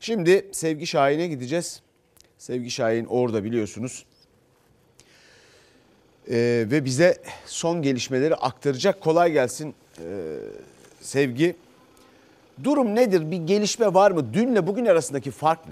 Şimdi Sevgi Şahin'e gideceğiz. Sevgi Şahin orada biliyorsunuz. Ve bize son gelişmeleri aktaracak. Kolay gelsin Sevgi. Durum nedir? Bir gelişme var mı? Dünle bugün arasındaki fark ne?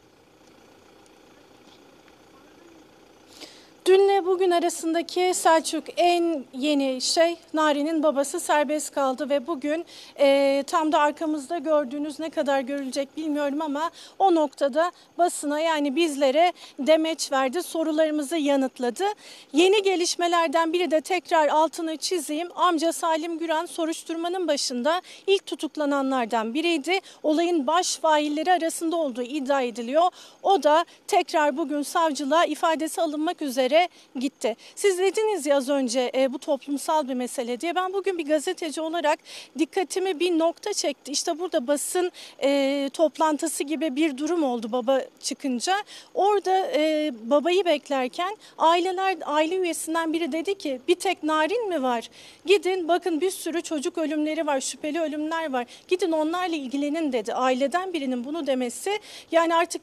Dünle bugün arasındaki Selçuk en yeni şey Nari'nin babası serbest kaldı ve bugün tam da arkamızda gördüğünüz ne kadar görülecek bilmiyorum ama o noktada basına yani bizlere demeç verdi, sorularımızı yanıtladı. Yeni gelişmelerden biri de tekrar altını çizeyim. Amca Salim Güran soruşturmanın başında ilk tutuklananlardan biriydi. Olayın baş failleri arasında olduğu iddia ediliyor. O da tekrar bugün savcılığa ifadesi alınmak üzere gitti. Siz dediniz ya az önce bu toplumsal bir mesele diye. Ben bugün bir gazeteci olarak dikkatimi bir nokta çekti. İşte burada basın toplantısı gibi bir durum oldu baba çıkınca. Orada babayı beklerken aile üyesinden biri dedi ki bir tek Narin mi var? Gidin bakın bir sürü çocuk ölümleri var, şüpheli ölümler var. Gidin onlarla ilgilenin dedi. Aileden birinin bunu demesi yani artık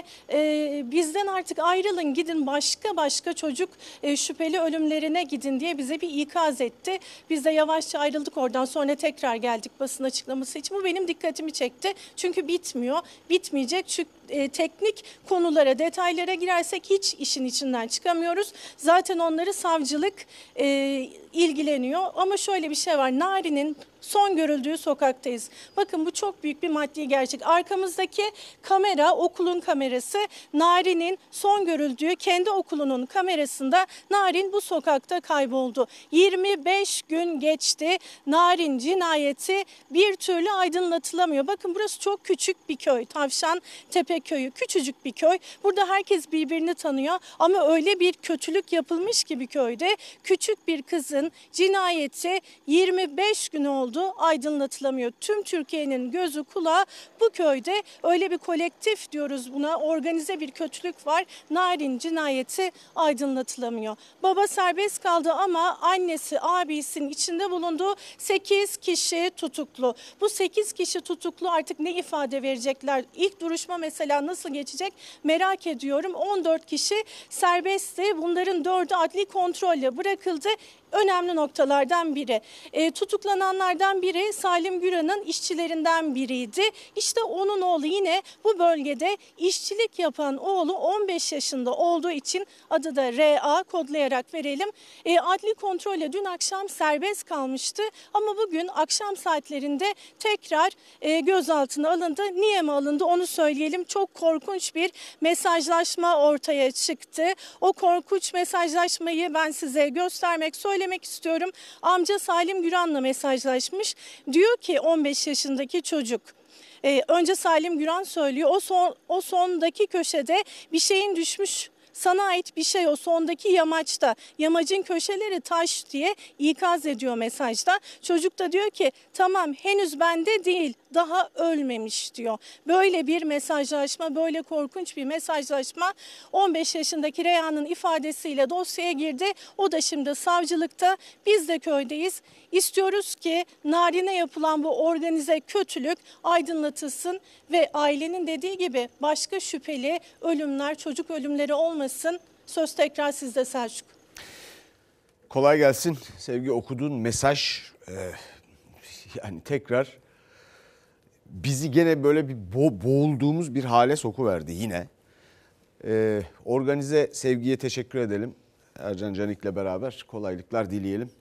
bizden artık ayrılın gidin başka çocuk şüpheli ölümlerine gidin diye bize bir ikaz etti. Biz de yavaşça ayrıldık oradan sonra tekrar geldik basın açıklaması için. Bu benim dikkatimi çekti. Çünkü bitmiyor, bitmeyecek. Çünkü teknik konulara, detaylara girersek hiç işin içinden çıkamıyoruz. Zaten onları savcılık ilgileniyor. Ama şöyle bir şey var. Nari'nin son görüldüğü sokaktayız. Bakın bu çok büyük bir maddi gerçek. Arkamızdaki kamera okulun kamerası. Narin'in son görüldüğü kendi okulunun kamerasında Narin bu sokakta kayboldu. 25 gün geçti. Narin cinayeti bir türlü aydınlatılamıyor. Bakın burası çok küçük bir köy. Tavşantepe köyü. Küçücük bir köy. Burada herkes birbirini tanıyor ama öyle bir kötülük yapılmış ki bir köyde küçük bir kızın cinayeti 25 gün oldu aydınlatılamıyor. Tüm Türkiye'nin gözü kulağı bu köyde. Öyle bir kolektif diyoruz buna, organize bir kötülük var. Narin cinayeti aydınlatılamıyor. Baba serbest kaldı ama annesi, abisinin içinde bulunduğu 8 kişi tutuklu. Bu 8 kişi tutuklu artık ne ifade verecekler? İlk duruşma mesela nasıl geçecek merak ediyorum. 14 kişi serbestti. Bunların 4'ü adli kontrolle bırakıldı. Önemli noktalardan biri. Tutuklananlardan biri Salim Güran'ın işçilerinden biriydi. İşte onun oğlu yine bu bölgede işçilik yapan oğlu 15 yaşında olduğu için adı da R.A. kodlayarak verelim. Adli kontrolle dün akşam serbest kalmıştı ama bugün akşam saatlerinde tekrar gözaltına alındı. Niye mi alındı onu söyleyelim. Çok korkunç bir mesajlaşma ortaya çıktı. O korkunç mesajlaşmayı ben size söylemek istiyorum. Amca Salim Güran'la mesajlaşmış. Diyor ki 15 yaşındaki çocuk. Önce Salim Güran söylüyor. O sondaki köşede bir şeyin düşmüş. Sana ait bir şey o sondaki yamaçta. Yamacın köşeleri taş diye ikaz ediyor mesajda. Çocuk da diyor ki tamam henüz bende değil daha ölmemiş diyor. Böyle bir mesajlaşma, böyle korkunç bir mesajlaşma 15 yaşındaki Reyhan'ın ifadesiyle dosyaya girdi. O da şimdi savcılıkta. Biz de köydeyiz. İstiyoruz ki Narin'e yapılan bu organize kötülük aydınlatılsın ve ailenin dediği gibi başka şüpheli ölümler, çocuk ölümleri olmasın. Söz tekrar sizde Selçuk. Kolay gelsin. Sevgi, okuduğun mesaj yani tekrar bizi gene böyle bir boğulduğumuz bir hale sokuverdi yine. Organize Sevgi'ye teşekkür edelim. Ercan Canik'le beraber kolaylıklar dileyelim.